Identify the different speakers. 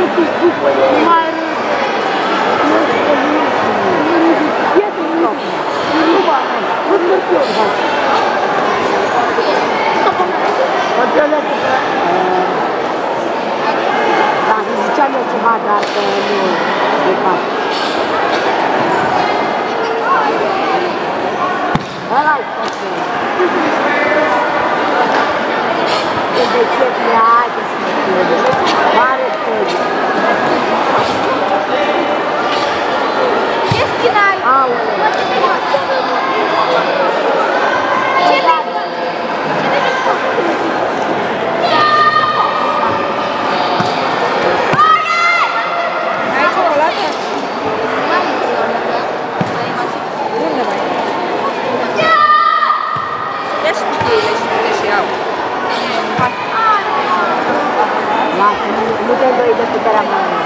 Speaker 1: Ziceam eu ceva, dar că nu e fapt. Ăla-i făcut. De ce pleacă să mă crede? Mare crede.
Speaker 2: Ce spinai?
Speaker 1: Aoleu.
Speaker 2: Ce legă?
Speaker 3: Ai ciocolată? Unde mai? Ia și cutie și pune și iau.
Speaker 1: Lasă, nu te îndoi de puterea mea.